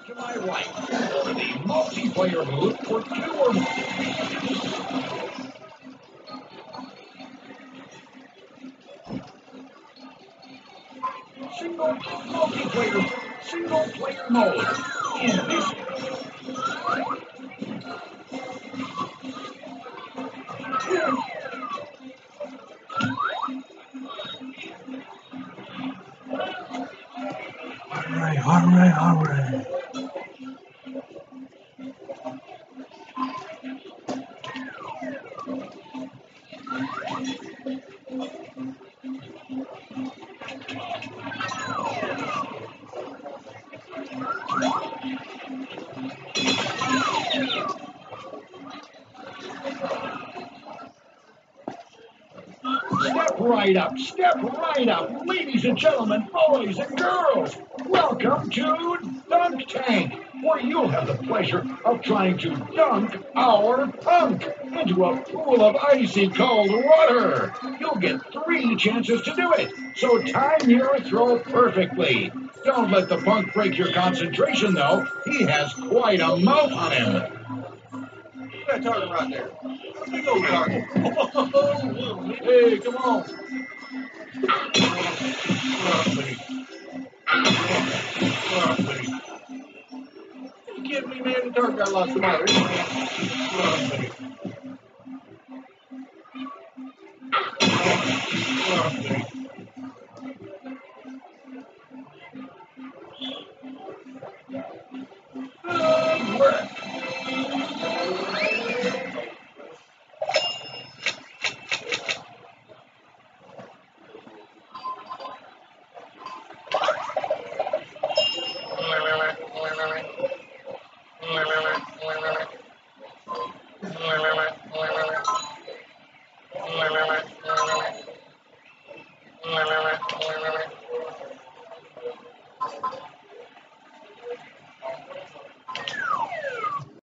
To my right, for the multiplayer mode for 2 or more. Single player mode. In this Hooray, hooray, hooray. step right up, ladies and gentlemen, boys and girls. Welcome to Dunk Tank, where you'll have the pleasure of trying to dunk our punk into a pool of icy cold water. You'll get 3 chances to do it, so time your throw perfectly. Don't let the punk break your concentration, though. He has quite a mouth on him. That target right there. A big old target. Hey, come on. You kidding me, man? The target got a lot smaller. Good work.